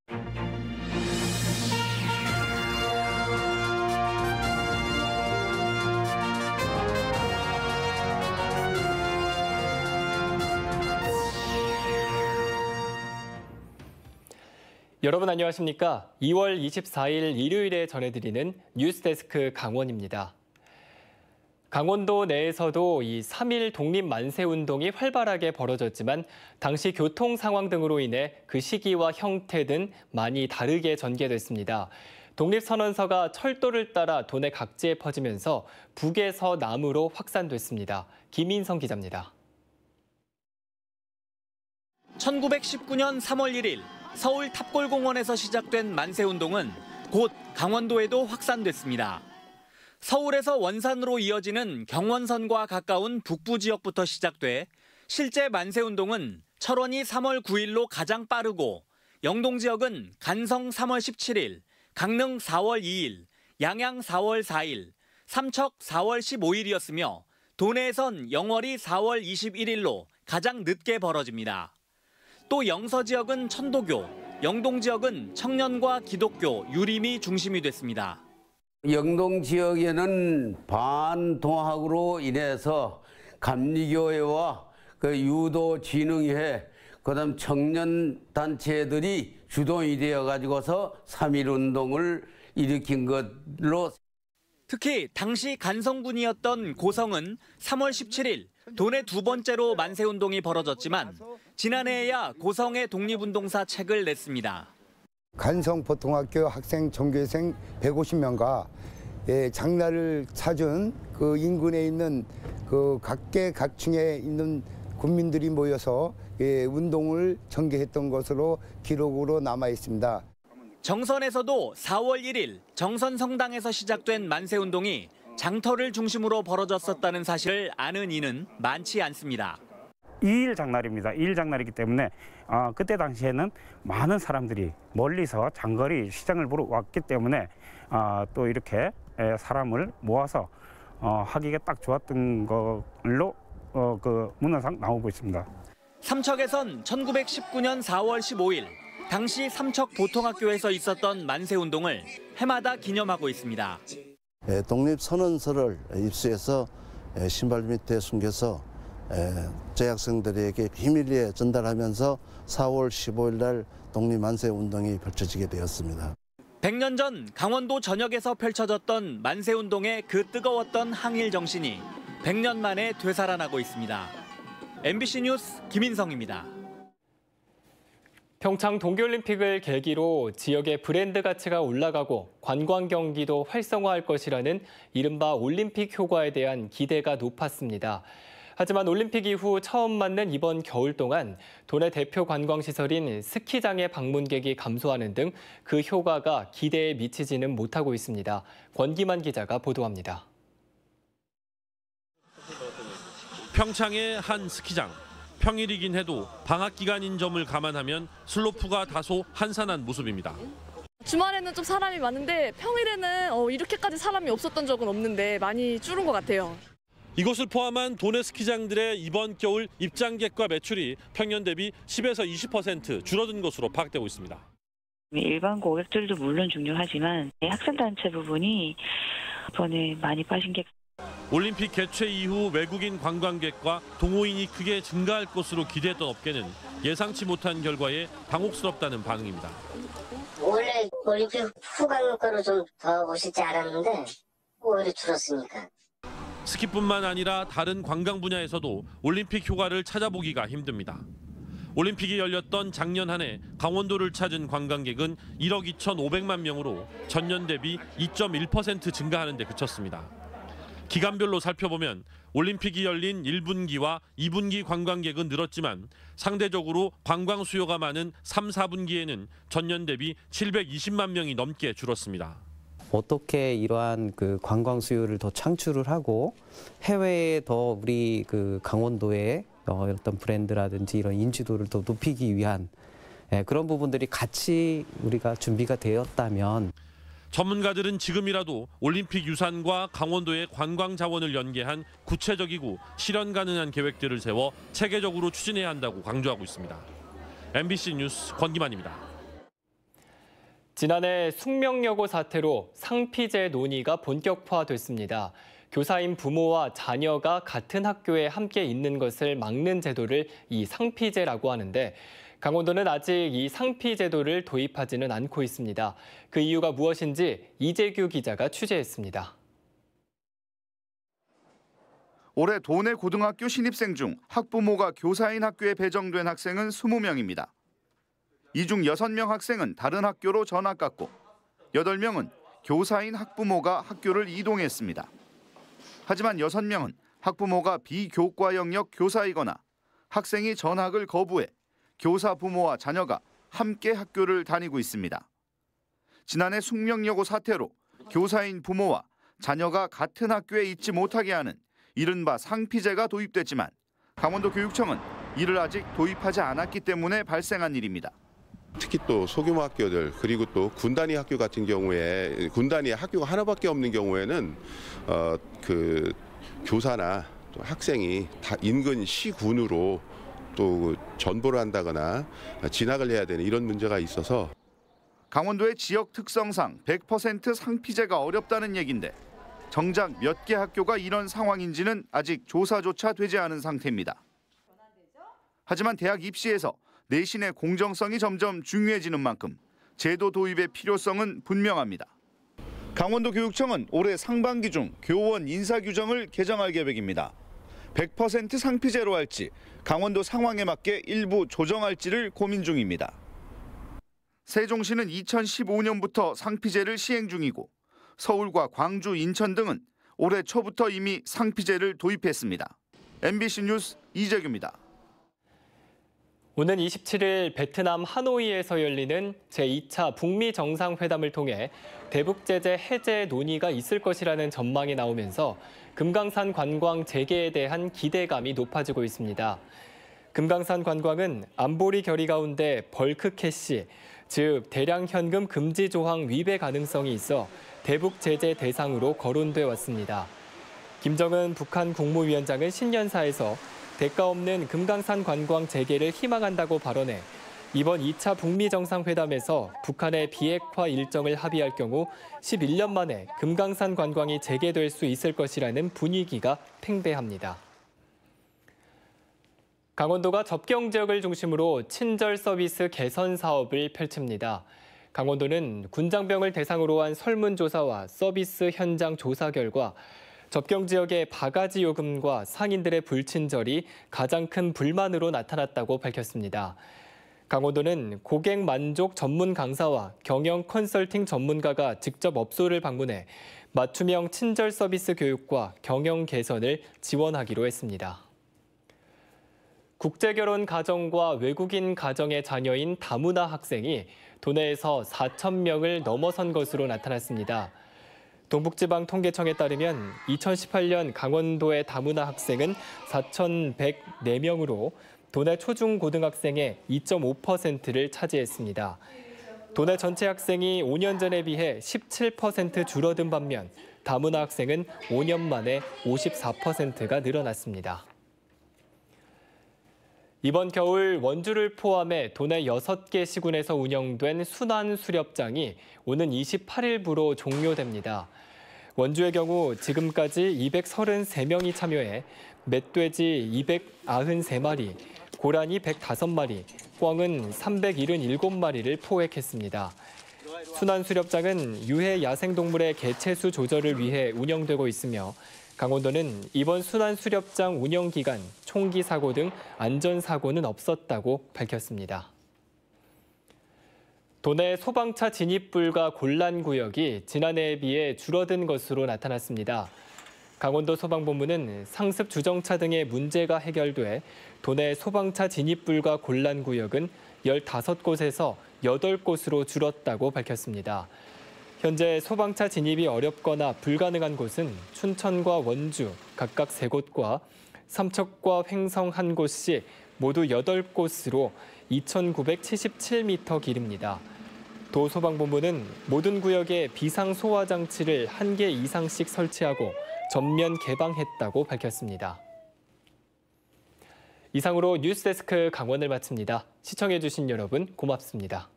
여러분 안녕하십니까? 2월 24일 일요일에 전해드리는 뉴스데스크 강원입니다. 강원도 내에서도 이 3.1 독립만세운동이 활발하게 벌어졌지만 당시 교통 상황 등으로 인해 그 시기와 형태 등 많이 다르게 전개됐습니다. 독립선언서가 철도를 따라 도내 각지에 퍼지면서 북에서 남으로 확산됐습니다. 김인성 기자입니다. 1919년 3월 1일 서울 탑골공원에서 시작된 만세운동은 곧 강원도에도 확산됐습니다. 서울에서 원산으로 이어지는 경원선과 가까운 북부 지역부터 시작돼 실제 만세운동은 철원이 3월 9일로 가장 빠르고 영동 지역은 간성 3월 17일, 강릉 4월 2일, 양양 4월 4일, 삼척 4월 15일이었으며 도내에선 영월이 4월 21일로 가장 늦게 벌어집니다. 또 영서 지역은 천도교, 영동 지역은 청년과 기독교, 유림이 중심이 됐습니다. 영동 지역에는 반동학으로 인해서 감리교회와 유도진흥회, 그다음 청년 단체들이 주동이 되어 가지고서 3.1 운동을 일으킨 것으로. 특히 당시 간성군이었던 고성은 3월 17일 도내 두 번째로 만세운동이 벌어졌지만 지난해에야 고성의 독립운동사 책을 냈습니다. 간성보통학교 학생 전교생 150명과 장날을 찾은 그 인근에 있는 그 각계각층에 있는 군민들이 모여서 운동을 전개했던 것으로 기록으로 남아 있습니다. 정선에서도 4월 1일 정선 성당에서 시작된 만세운동이 장터를 중심으로 벌어졌었다는 사실을 아는 이는 많지 않습니다. 2일 장날입니다. 2일 장날이기 때문에 그때 당시에는 많은 사람들이 멀리서 장거리 시장을 보러 왔기 때문에 또 이렇게 사람을 모아서 하기가 딱 좋았던 걸로 그 문화상 나오고 있습니다. 삼척에선 1919년 4월 15일 당시 삼척 보통학교에서 있었던 만세운동을 해마다 기념하고 있습니다. 독립선언서를 입수해서 신발 밑에 숨겨서 재학생들에게 비밀리에 전달하면서 4월 15일 날 독립만세운동이 펼쳐지게 되었습니다. 100년 전 강원도 전역에서 펼쳐졌던 만세운동의 그 뜨거웠던 항일 정신이 100년 만에 되살아나고 있습니다. MBC 뉴스 김인성입니다. 평창 동계올림픽을 계기로 지역의 브랜드 가치가 올라가고 관광 경기도 활성화할 것이라는 이른바 올림픽 효과에 대한 기대가 높았습니다. 하지만 올림픽 이후 처음 맞는 이번 겨울 동안 도내 대표 관광시설인 스키장의 방문객이 감소하는 등 그 효과가 기대에 미치지는 못하고 있습니다. 권기만 기자가 보도합니다. 평창의 한 스키장. 평일이긴 해도 방학 기간인 점을 감안하면 슬로프가 다소 한산한 모습입니다. 주말에는 좀 사람이 많은데 평일에는 이렇게까지 사람이 없었던 적은 없는데 많이 줄은 것 같아요. 이곳을 포함한 도내 스키장들의 이번 겨울 입장객과 매출이 평년 대비 10에서 20% 줄어든 것으로 파악되고 있습니다. 일반 고객들도 물론 중요하지만 학생단체 부분이 이번에 많이 빠진 게. 올림픽 개최 이후 외국인 관광객과 동호인이 크게 증가할 것으로 기대했던 업계는 예상치 못한 결과에 당혹스럽다는 반응입니다. 원래 올림픽 후광효과로 좀 더 오실지 알았는데 오히려 줄었으니까. 스키뿐만 아니라 다른 관광 분야에서도 올림픽 효과를 찾아보기가 힘듭니다. 올림픽이 열렸던 작년 한 해 강원도를 찾은 관광객은 1억 2,500만 명으로 전년 대비 2.1% 증가하는 데 그쳤습니다. 기간별로 살펴보면 올림픽이 열린 1분기와 2분기 관광객은 늘었지만 상대적으로 관광 수요가 많은 3, 4분기에는 전년 대비 720만 명이 넘게 줄었습니다. 어떻게 이러한 그 관광 수요를 더 창출을 하고 해외에 더 우리 그 강원도의 어떤 브랜드라든지 이런 인지도를 더 높이기 위한 그런 부분들이 같이 우리가 준비가 되었다면. 전문가들은 지금이라도 올림픽 유산과 강원도의 관광 자원을 연계한 구체적이고 실현 가능한 계획들을 세워 체계적으로 추진해야 한다고 강조하고 있습니다. MBC 뉴스 권기만입니다. 지난해 숙명여고 사태로 상피제 논의가 본격화됐습니다. 교사인 부모와 자녀가 같은 학교에 함께 있는 것을 막는 제도를 이 상피제라고 하는데 강원도는 아직 이 상피제도를 도입하지는 않고 있습니다. 그 이유가 무엇인지 이재규 기자가 취재했습니다. 올해 도내 고등학교 신입생 중 학부모가 교사인 학교에 배정된 학생은 20명입니다. 이 중 6명 학생은 다른 학교로 전학 갔고 8명은 교사인 학부모가 학교를 이동했습니다. 하지만 6명은 학부모가 비교과 영역 교사이거나 학생이 전학을 거부해 교사 부모와 자녀가 함께 학교를 다니고 있습니다. 지난해 숙명여고 사태로 교사인 부모와 자녀가 같은 학교에 있지 못하게 하는 이른바 상피제가 도입됐지만 강원도 교육청은 이를 아직 도입하지 않았기 때문에 발생한 일입니다. 특히 또 소규모 학교들 그리고 또 군단위 학교 같은 경우에 군단위 학교가 하나밖에 없는 경우에는 그 교사나 또 학생이 다 인근 시군으로 또 전보를 한다거나 진학을 해야 되는 이런 문제가 있어서 강원도의 지역 특성상 100% 상피제가 어렵다는 얘긴데 정작 몇 개 학교가 이런 상황인지는 아직 조사조차 되지 않은 상태입니다. 하지만 대학 입시에서 내신의 공정성이 점점 중요해지는 만큼 제도 도입의 필요성은 분명합니다. 강원도 교육청은 올해 상반기 중 교원 인사 규정을 개정할 계획입니다. 100% 상피제로 할지 강원도 상황에 맞게 일부 조정할지를 고민 중입니다. 세종시는 2015년부터 상피제를 시행 중이고 서울과 광주, 인천 등은 올해 초부터 이미 상피제를 도입했습니다. MBC 뉴스 이재규입니다. 오는 27일 베트남 하노이에서 열리는 제2차 북미 정상회담을 통해 대북 제재 해제 논의가 있을 것이라는 전망이 나오면서 금강산 관광 재개에 대한 기대감이 높아지고 있습니다. 금강산 관광은 안보리 결의 가운데 벌크 캐시, 즉 대량 현금 금지 조항 위배 가능성이 있어 대북 제재 대상으로 거론돼 왔습니다. 김정은 북한 국무위원장은 신년사에서 대가 없는 금강산 관광 재개를 희망한다고 발언해 이번 2차 북미 정상회담에서 북한의 비핵화 일정을 합의할 경우 11년 만에 금강산 관광이 재개될 수 있을 것이라는 분위기가 팽배합니다. 강원도가 접경 지역을 중심으로 친절 서비스 개선 사업을 펼칩니다. 강원도는 군장병을 대상으로 한 설문조사와 서비스 현장 조사 결과 접경 지역의 바가지 요금과 상인들의 불친절이 가장 큰 불만으로 나타났다고 밝혔습니다. 강원도는 고객 만족 전문 강사와 경영 컨설팅 전문가가 직접 업소를 방문해 맞춤형 친절 서비스 교육과 경영 개선을 지원하기로 했습니다. 국제결혼 가정과 외국인 가정의 자녀인 다문화 학생이 도내에서 4,000명을 넘어선 것으로 나타났습니다. 동북지방통계청에 따르면 2018년 강원도의 다문화 학생은 4,104명으로 도내 초중고등학생의 2.5%를 차지했습니다. 도내 전체 학생이 5년 전에 비해 17% 줄어든 반면 다문화 학생은 5년 만에 54%가 늘어났습니다. 이번 겨울 원주를 포함해 도내 6개 시군에서 운영된 순환수렵장이 오는 28일부로 종료됩니다. 원주의 경우 지금까지 233명이 참여해 멧돼지 293마리, 고라니 105마리, 꿩은 377마리를 포획했습니다. 순환수렵장은 유해 야생동물의 개체수 조절을 위해 운영되고 있으며 강원도는 이번 순환수렵장 운영 기간 총기 사고 등 안전사고는 없었다고 밝혔습니다. 도내 소방차 진입불가 곤란구역이 지난해에 비해 줄어든 것으로 나타났습니다. 강원도 소방본부는 상습 주정차 등의 문제가 해결돼 도내 소방차 진입불가 곤란구역은 15곳에서 8곳으로 줄었다고 밝혔습니다. 현재 소방차 진입이 어렵거나 불가능한 곳은 춘천과 원주 각각 3곳과 삼척과 횡성 1곳씩 모두 8곳으로 2,977m 길입니다. 도소방본부는 모든 구역에 비상소화장치를 1개 이상씩 설치하고 전면 개방했다고 밝혔습니다. 이상으로 뉴스데스크 강원을 마칩니다. 시청해주신 여러분 고맙습니다.